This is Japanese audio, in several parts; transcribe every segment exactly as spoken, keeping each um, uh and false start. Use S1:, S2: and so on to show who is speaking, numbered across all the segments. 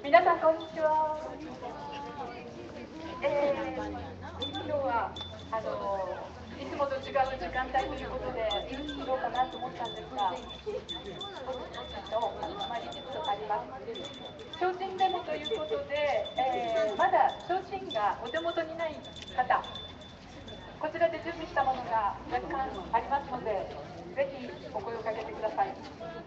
S1: 皆さんこんにちは。えー、今日はあのいつもと違う時間帯ということでどうかなと思ったんですが、少しとあのまりずつあります。提灯デモということで、えー、まだ提灯がお手元にない方、こちらで準備したものが若干ありますので、ぜひお声をかけてください。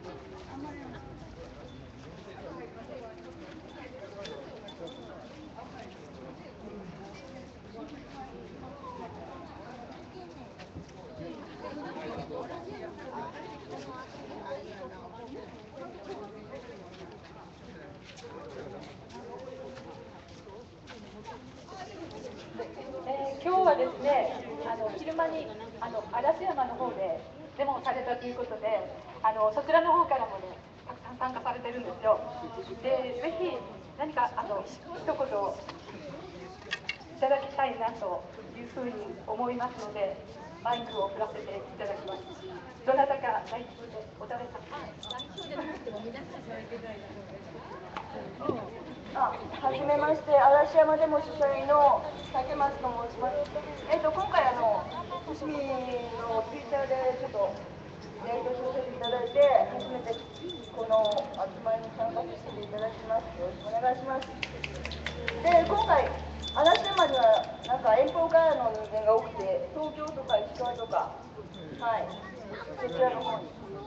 S1: えー、今日はですね、あの昼間にあの嵐山の方でデモをされたということで、あのそちらの方からもね、たくさん参加されてるんですよ。で、ぜひ何かあの一言いただきたいなというふうに思いますので、マイクを振らせていただきます。どなたか代表でお誰か。代表じゃなくても皆さんそう言ってください。あ、はじめまして、嵐山デモ主催の竹松と申します。えっ、と今回あの伏見のツイッターでちょっとやり取りさせていただいて、初めてこの集まりに参加させていただきます。よろしくお願いします。で、今回嵐山にはなんか遠方からの人間が多くて、東京とか石川とか、はい、そちらの方に。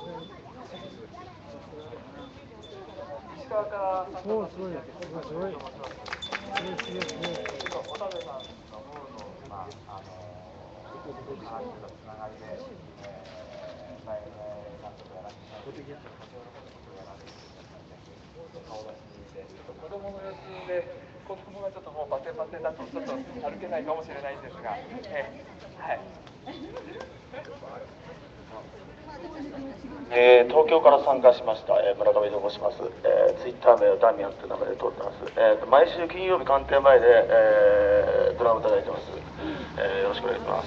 S1: 石川から参加させていただきます。すごい。
S2: 小田部さんの方の、まあ、あの話とつながりで、えー、前々さんとかやらせていただいて、こちらの方でもやらせていただいて、顔出しで、ちょっと子供の様子で、子供がちょっともうバテバテだと、ちょっと歩けないかもしれないんですが、えー、はい。えー、東京から参加しました、えー、村上と申します、えー、ツイッター名はダミアンという名前で通ってます、えーと、毎週金曜日鑑定前で、えー、ドラムいただいてます、えー、よろしくお願いします。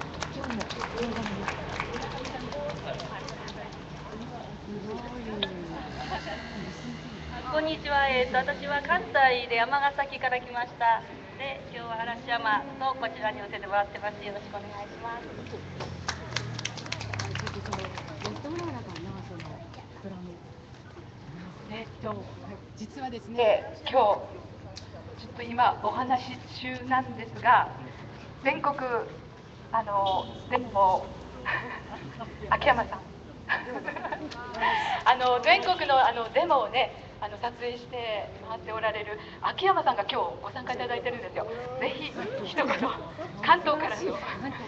S3: こんにちは、えーと、私は関西で尼崎から来ました。で、今日は嵐山のこちらに寄せてもらってます。よろしくお願いします。
S1: えっと、実はですね、今日ちょっと今お話し中なんですが、全国あのデモ秋山さんあの全国のあのデモをね、あの撮影して回っておられる秋山さんが今日ご参加いただいてるんですよ。ぜひ一言関東からの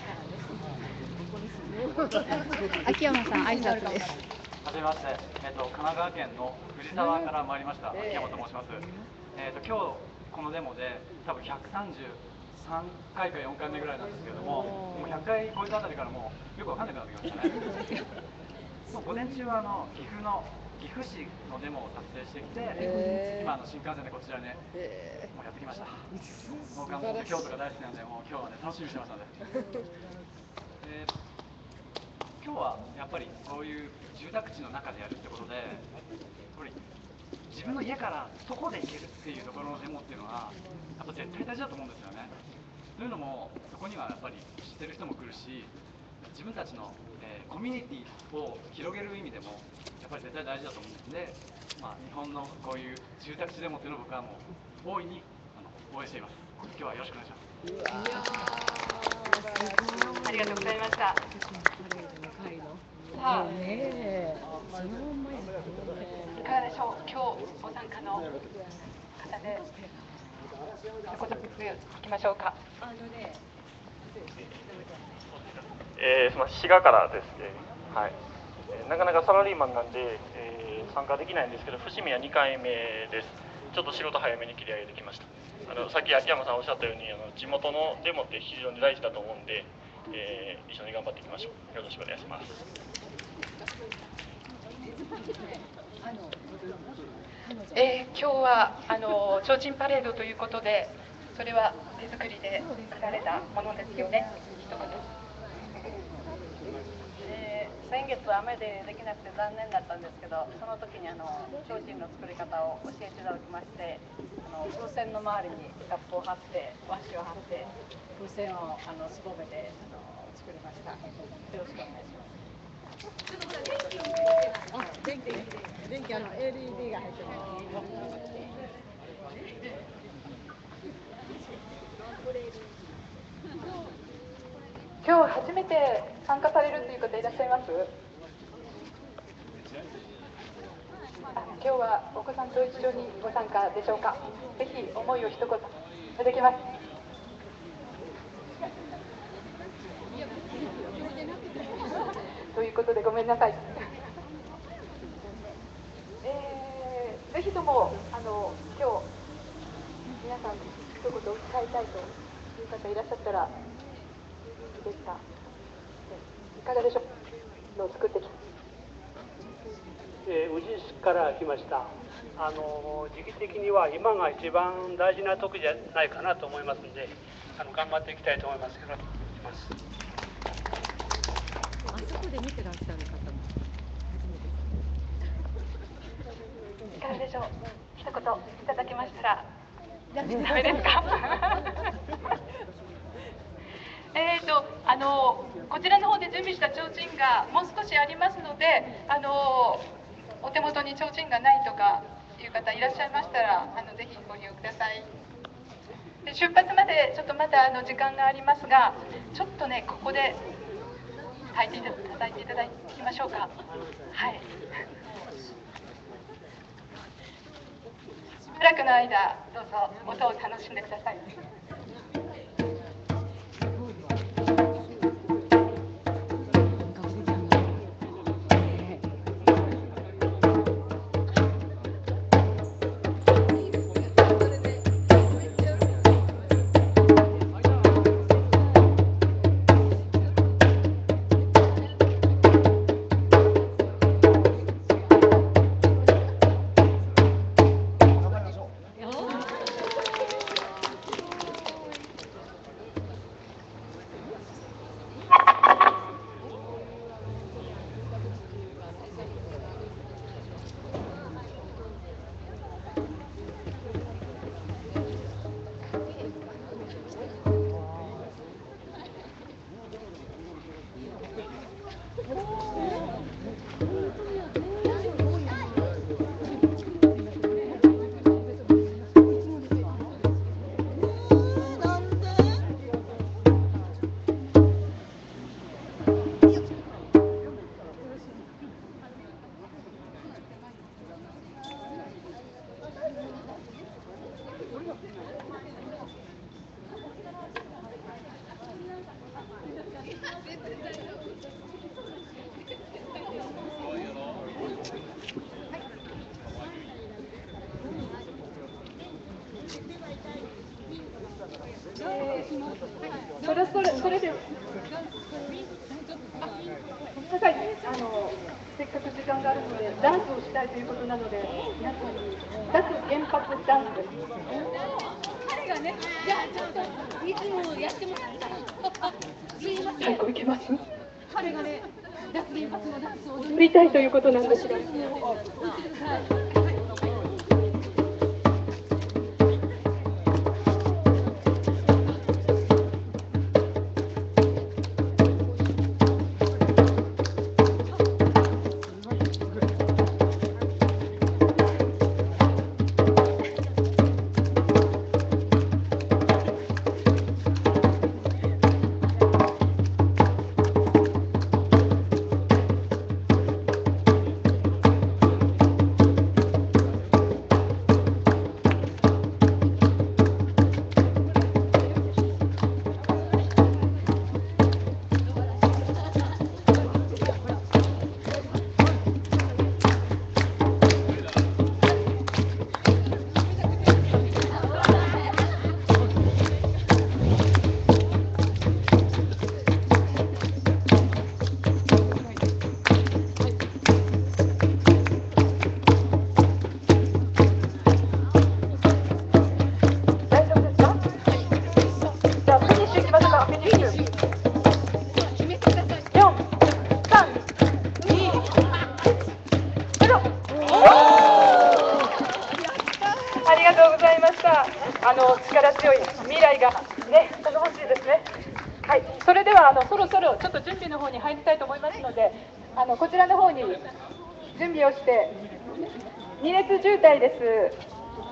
S4: 秋山さん挨拶です。
S5: はじめまして、えっと、神奈川県の藤沢から参りました秋山と申します。えっと、今日このデモで多分ひゃくさんじゅうさんかいかよんかいめぐらいなんですけれども、もうひゃっかい超えたあたりからもうよくわかんなくなってきましたね。もう午前中はあの岐阜の岐阜市のデモを撮影してきて、えー、今の新幹線でこちらね、えー、もうやってきました。もう関東で京都が大好きなんで、もう今日はね楽しみにしてましたので。えー今日はやっぱりこういう住宅地の中でやるってことで、やっぱり自分の家から徒歩で行けるっていうところのデモっていうのはやっぱ絶対大事だと思うんですよね。というのも、そこにはやっぱり知ってる人も来るし、自分たちの、えー、コミュニティを広げる意味でもやっぱり絶対大事だと思うんで、まあ、日本のこういう住宅地デモっていうのを僕はもう大いにあの応援しています。今日はよろしくお願いします。
S1: ありがとうございました。さあ、いかがでしょう、今日ご参加の方で一言ずつ聞きましょうか。
S2: えー、その滋賀からですね、はい、えー、なかなかサラリーマンなんで、えー、参加できないんですけど、伏見はにかいめです。ちょっと仕事早めに切り上げてきました。あのさっき秋山さんおっしゃったように、あの地元のデモって非常に大事だと思うんで、えー、一緒に頑張っていきましょう。よろしくお願いします。
S1: えー、今日はあの提灯パレードということで、それは手作りで作られたものですよね。一言。えー
S3: 先月は雨でできなくて残念だったんですけど、その時にあの提灯の作り方を教えていただきまして、あの風船の周りにラップを貼って和紙を貼って風船をあのすぼめてあの作りました。よろしくお願いします。あ、電気電気あの エルイーディー が入ってます。
S1: 今日初めて参加されるという方いらっしゃいます？あ、今日はお子さんと一緒にご参加でしょうか？ぜひ思いを一言いただけます。ということでごめんなさい。えー、ぜひともあの今日皆さん一言伝えたいという方いらっしゃったらいいですか？いかがでしょうのを作ってきた。
S6: えー、宇治市から来ました。あの時期的には今が一番大事な時じゃないかなと思いますので、あの頑張っていきたいと思います。よろしくお願いします。
S4: あそこで見てらっしゃる方も
S1: いかがでしょう。一言いただけましたら。ダメですか？えっとあのこちらの方で準備した提灯がもう少しありますので、あのお手元に提灯がないとかいう方いらっしゃいましたら、あのぜひご利用ください。で出発までちょっとまだあの時間がありますが、ちょっとねここで炊いていただいていただきましょうか。はい。しばらくの間どうぞ音を楽しんでください。それそれそれで、あ、はい、あのせっかく時間があるのでダンスをしたいということなので、皆さんに脱原発ダンスです。彼がね、じゃあちょっといつもやってもらったら、すいません。最高いけます。彼がね、脱原発のダンスを踊りたいということなんですが。 りがとうございました。あの力強い未来がね、頼もしいですね。はい、それではあのそろそろちょっと準備の方に入りたいと思いますので、あのこちらの方に準備をして、二列渋滞です。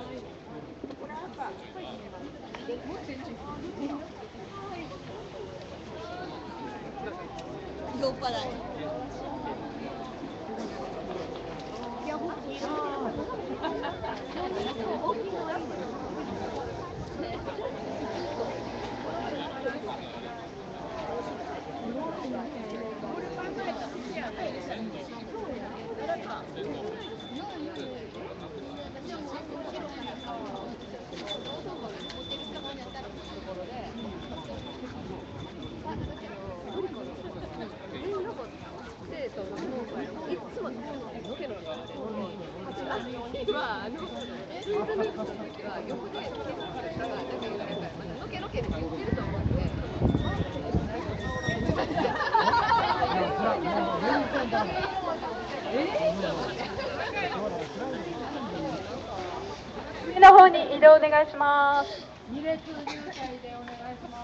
S1: 次の方に移動お願いします。二列渋滞でお願いします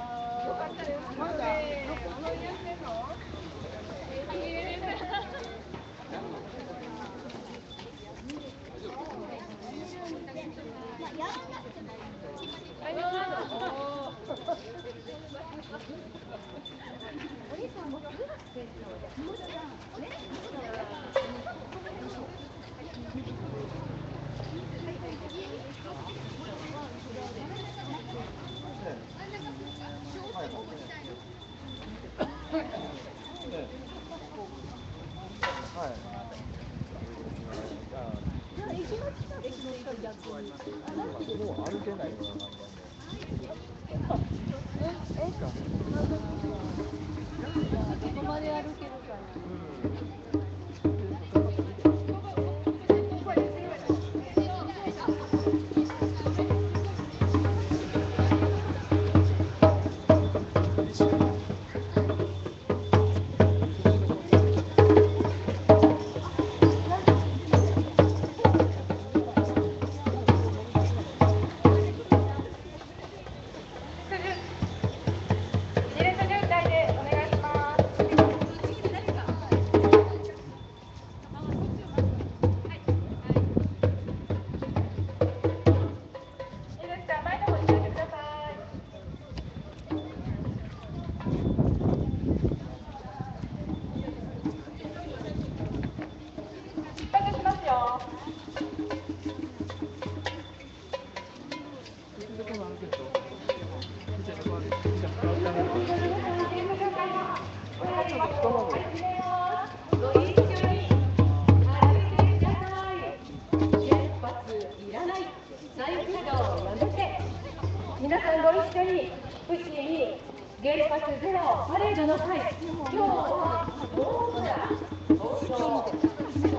S1: 皆さんご一緒に福祉に原発ゼロパレードの会、今日は大空東京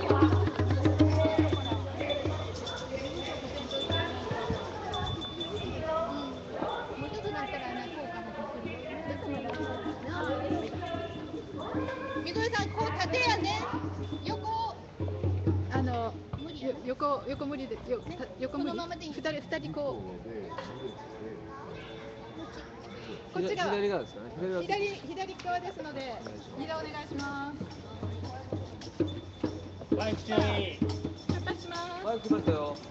S7: みどりさん、こう縦やね、横あの横横無理でよ横無理。二人二人こう。こっち側。左側ですかね。左左側ですので、移動お願いします。バイク注意。出発します。バイク来ましたよ。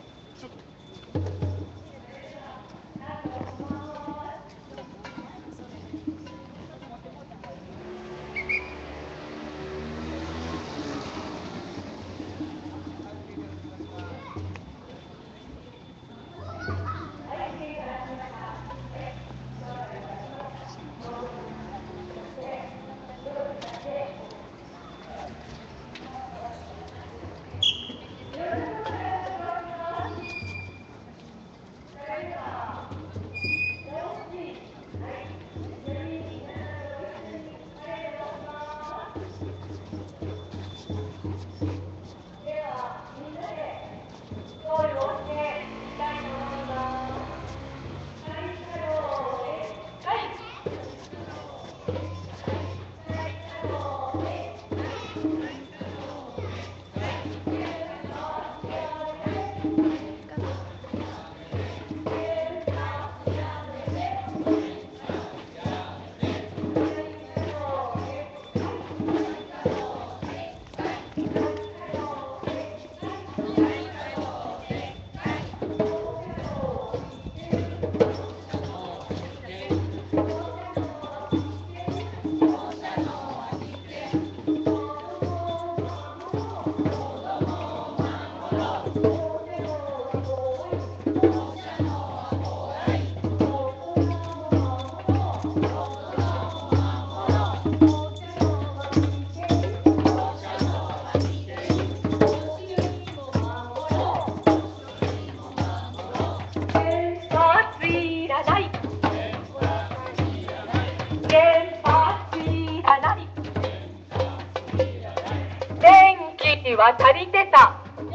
S1: は足りてた。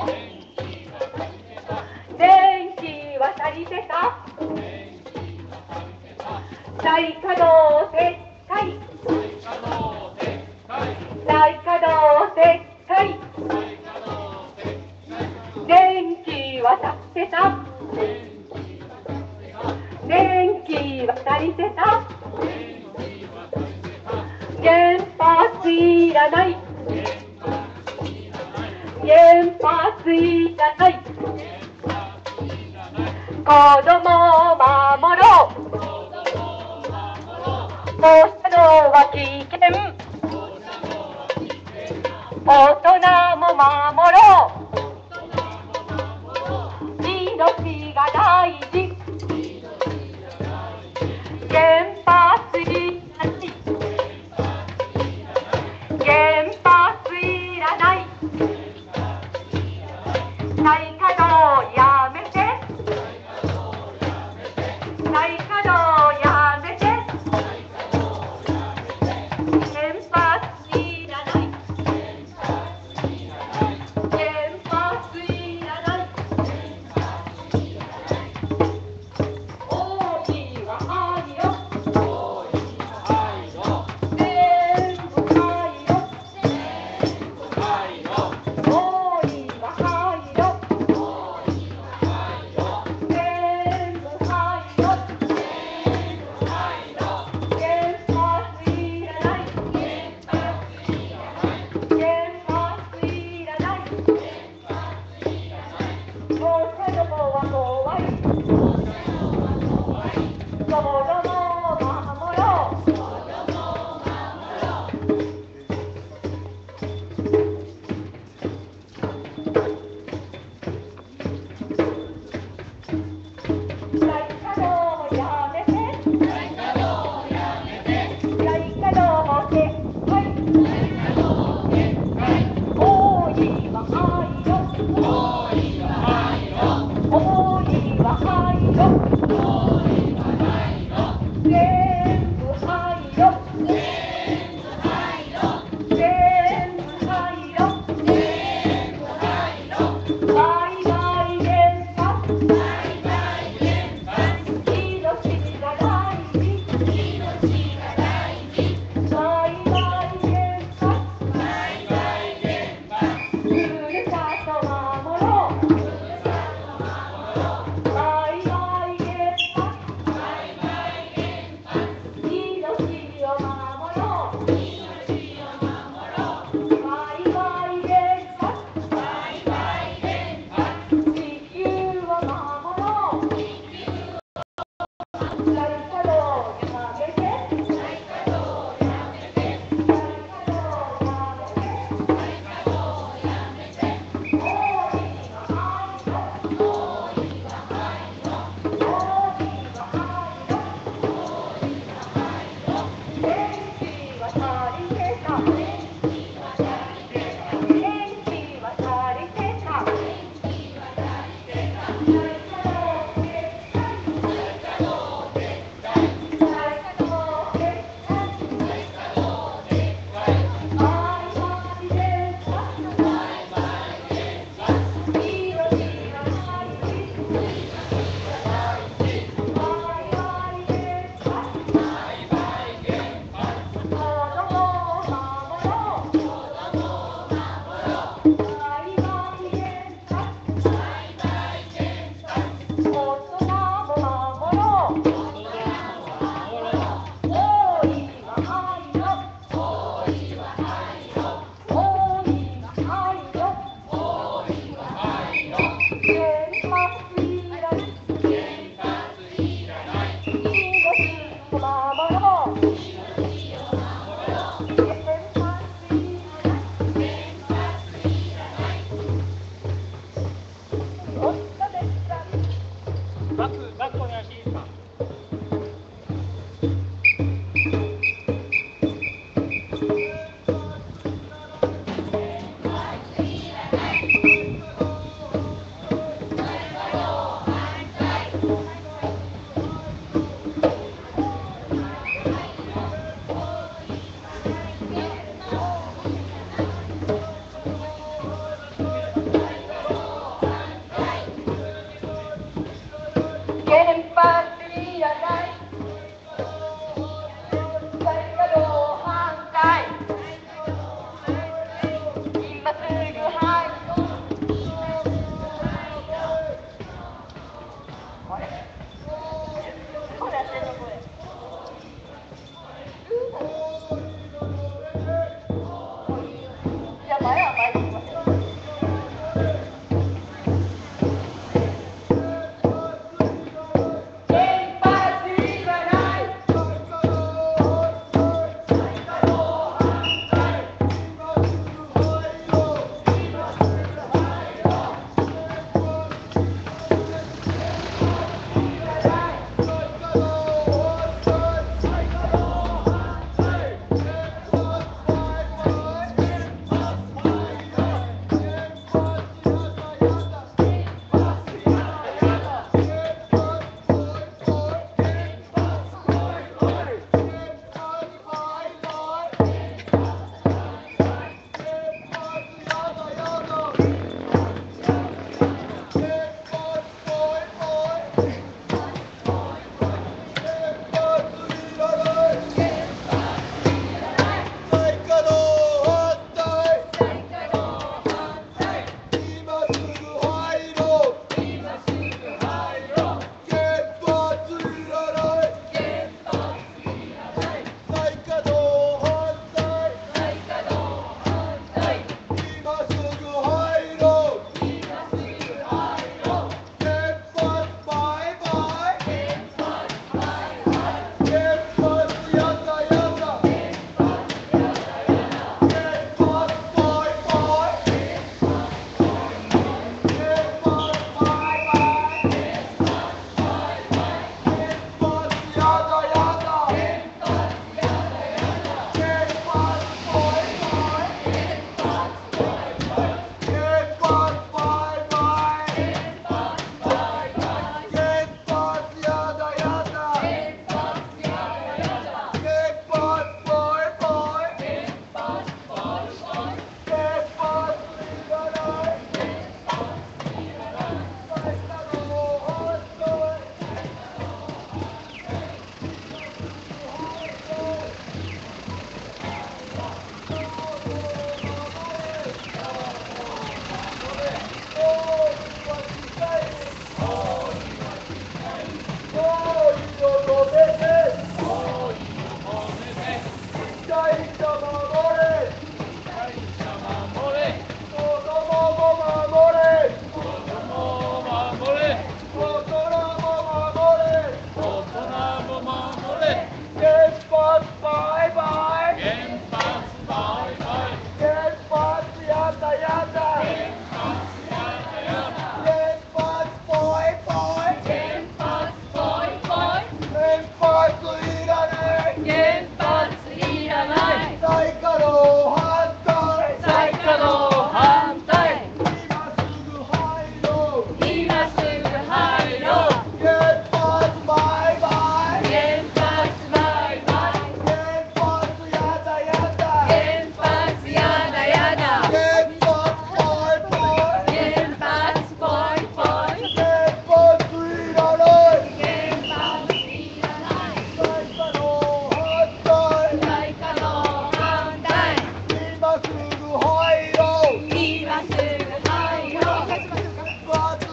S1: 電気は足りてた。再稼働撤回。再稼働撤回。電気は足ってた。電気は足りてた。原発いらない。原発いらない。子供を守ろう。放射能は危険。大人も守ろう。命が大事。原発いらない。原発いらない。再稼働やめて。再稼働やめて。原発いらない。原発いらない。大いは愛よ。全部愛よ。大いは愛よ。全部愛よ。原発いらない。原発いらない。放射能は怖い。子供を守ろう。再稼働やめて。再稼働やめて。再稼働撤回。大いは愛よ。大いは愛よ。大いは愛よ。全部愛よ。全部愛よ。バイバイ原発。命が大事。バイバイ原発。ふるさと守ろう。バイバイ原発。命を守ろう。バイバイ原発。地球を守ろう。再稼働やめて。再稼働やめて。大いは愛よ。大いは愛よ。電気は足りてた。電気は足りてた。再稼働撤回。再稼働撤回。バイバイ原発。命が大事。バイバイ原発。子供を守ろう。バイバイ原発。大人も守ろう。大いは愛よ。大いは愛よ。原発いらない。命を守ろう。原発いらない。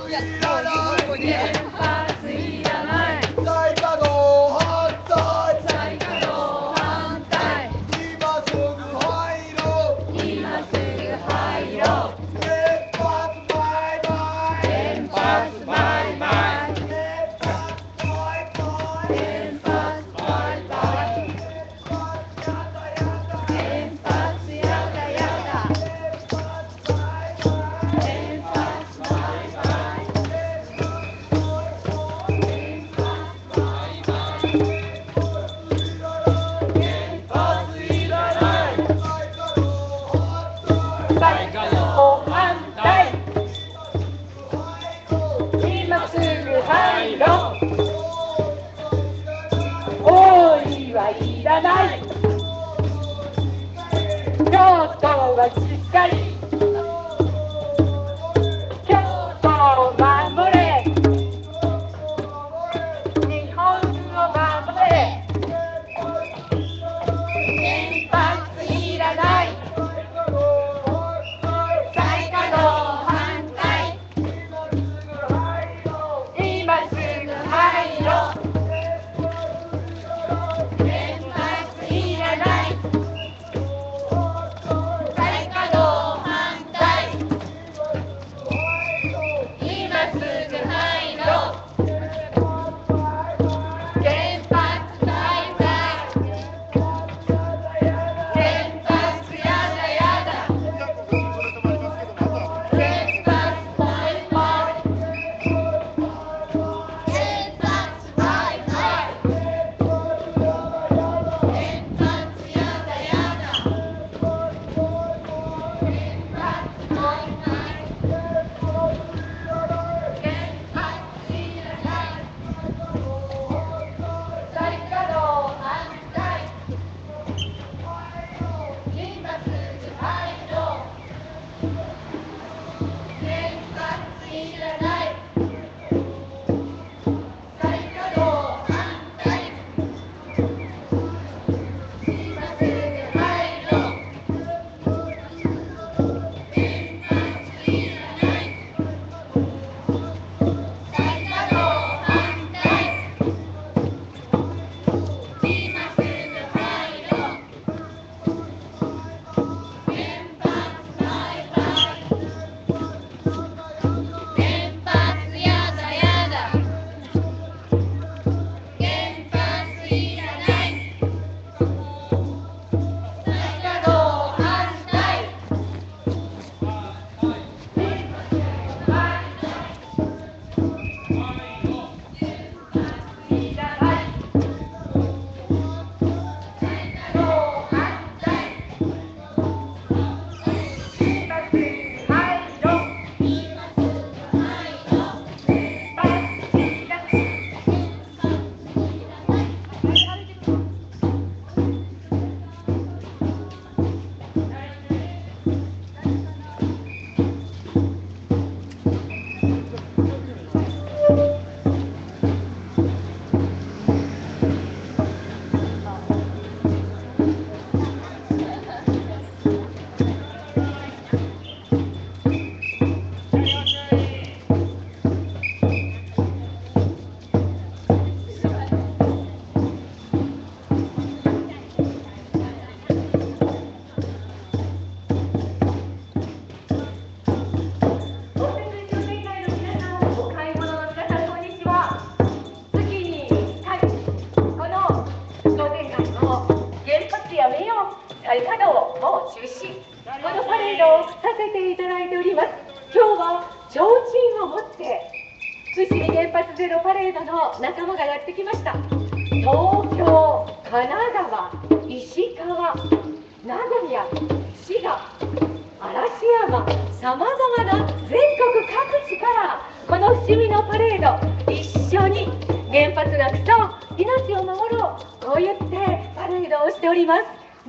S1: 仲間がやってきました。東京、神奈川、石川、名古屋、滋賀、嵐山、さまざまな全国各地からこの伏見のパレード一緒に原発なくそう命を守ろうこう言ってパレードをしております。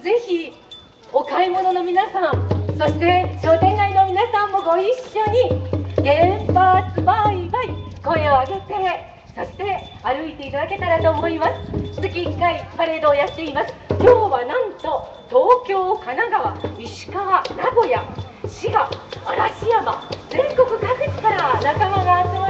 S1: ぜひお買い物の皆さん、そして商店街の皆さんもご一緒に原発バイバイ声を上げて、そして歩いていただけたらと思います。月いっかいパレードをやっています。今日はなんと東京、神奈川、石川、名古屋、滋賀、嵐山、全国各地から仲間が集ま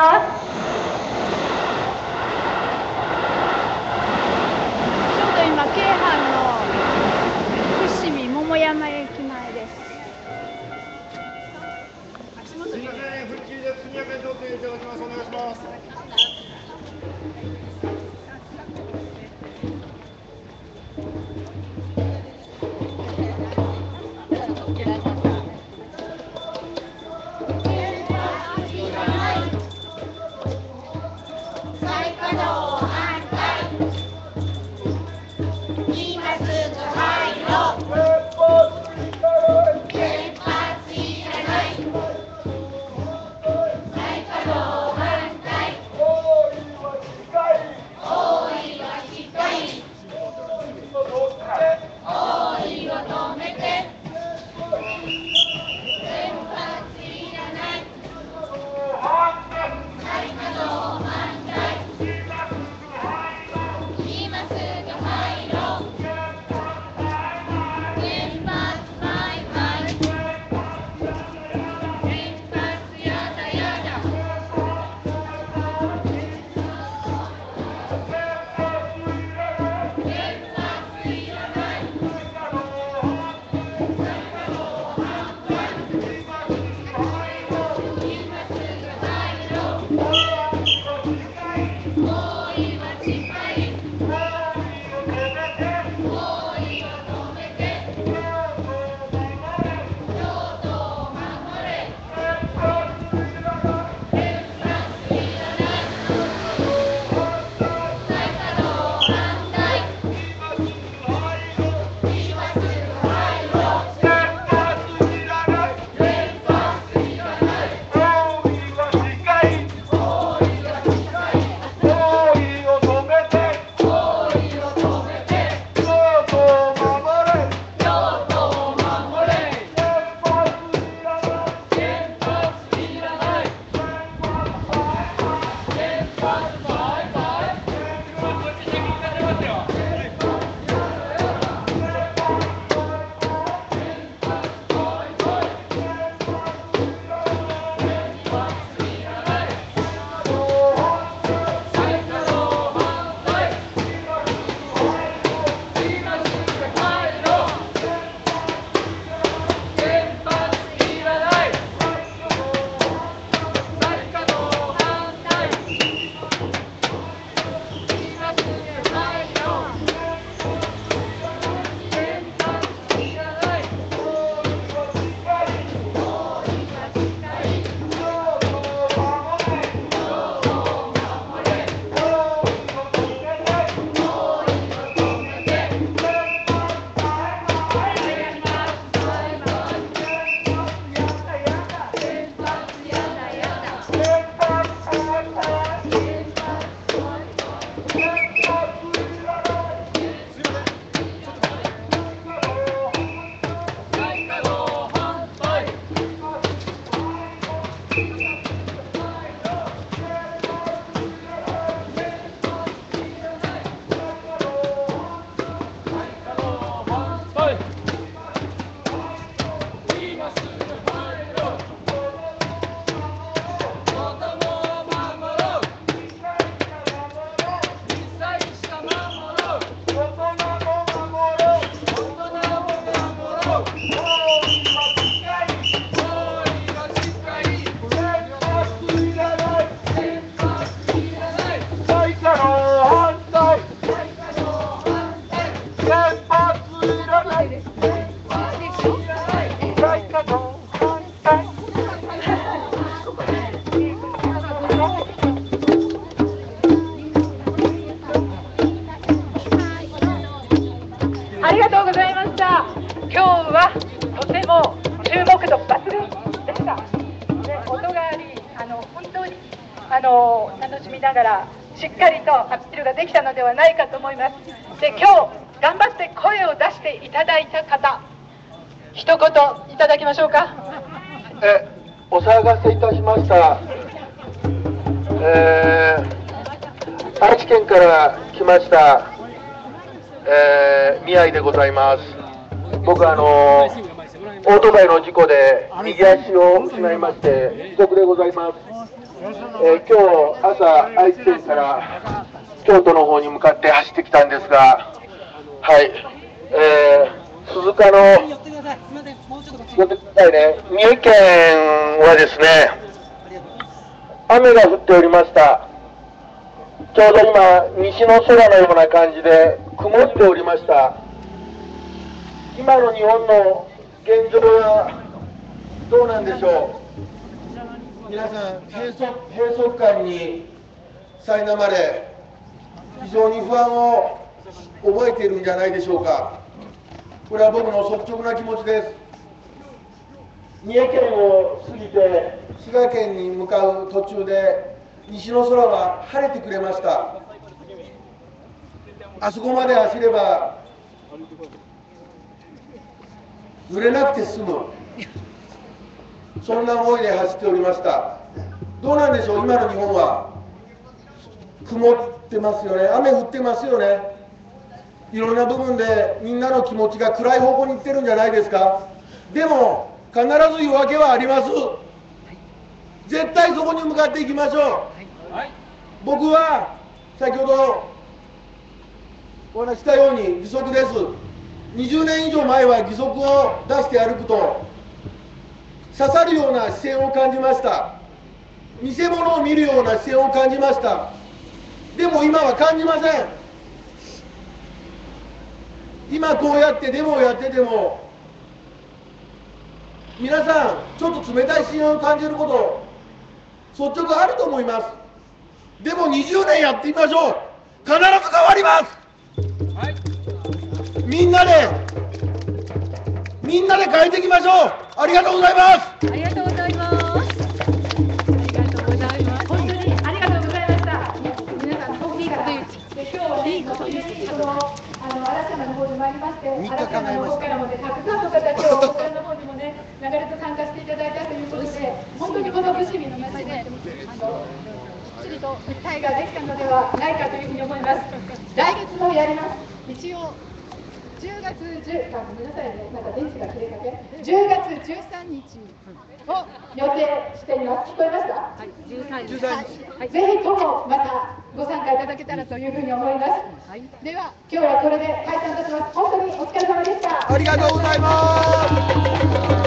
S1: ます。
S7: ちょうど今京阪の伏見桃山駅前です。
S8: すみません、復旧で速やかに調整いただきます。お願いします。
S1: ありがとうございました。今日はとても注目度抜群でした。で、音があり、あの本当にあの楽しみながらしっかりとアピールができたのではないかと思います。で、今日頑張って声を出していただいた方、一言いただきましょうか。
S9: えお騒がせいたしました、えー、愛知県から来ました、えー、宮井でございます。僕はあのオートバイの事故で右足を失いまして帰国でございます。 えー、今日朝愛知県から京都の方に向かって走ってきたんですが、はい、えー、鈴鹿の寄ってくださいね、三重県はですね、雨が降っておりました。ちょうど今西の空のような感じで曇っておりました。今の日本の現状はどうなんでしょう。皆さん閉塞、閉塞感に苛まれ、非常に不安を覚えているんじゃないでしょうか。これは僕の率直な気持ちです。三重県を過ぎて滋賀県に向かう途中で西の空は晴れてくれました。あそこまで走れば濡れなくて済む、そんな思いで走っておりました。どうなんでしょう、今の日本は曇ってますよね、雨降ってますよね。いろんな部分でみんなの気持ちが暗い方向に行ってるんじゃないですか。でも必ず夜明けはあります。絶対そこに向かっていきましょう。はい、僕は先ほどお話したように義足です。にじゅうねん以上前は義足を出して歩くと刺さるような視線を感じました。見せ物を見るような視線を感じました。でも今は感じません。今こうやってデモをやってても皆さんちょっと冷たい視線を感じること率直あると思います。でもにじゅうねんやってみましょう。必ず変わります。はい、みんなでみんなで変えていきましょう。ありがとうございます。
S1: ありがとうございます。ありがとうございます。本当にありがとうございました。皆さん大きいからで今日はね、本当にそのあの嵐山の方に参りまして、嵐山の方からもねたくさんの方今日こちらの方にもね流れと参加していただいたということで、本当にこの伏見の町であのきっちりと訴えができたのではないかというふうに思います。来月もやります。一応じゅうがつじゅう、あ、ごめんなさいね、なんか電池が切れかけ。じゅうがつじゅうさんにちを予定しています。聞こえますか？はい、じゅうさんにち。はい、ぜひともまたご参加いただけたらというふうに思います。はい、では今日はこれで解散いたします。本当にお疲れ様でした。
S9: ありがとうございます。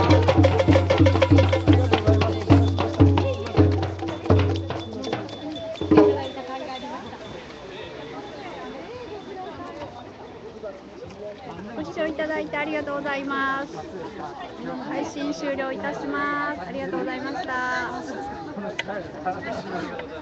S10: ご視聴いただいてありがとうございます。配信終了いたします。ありがとうございました。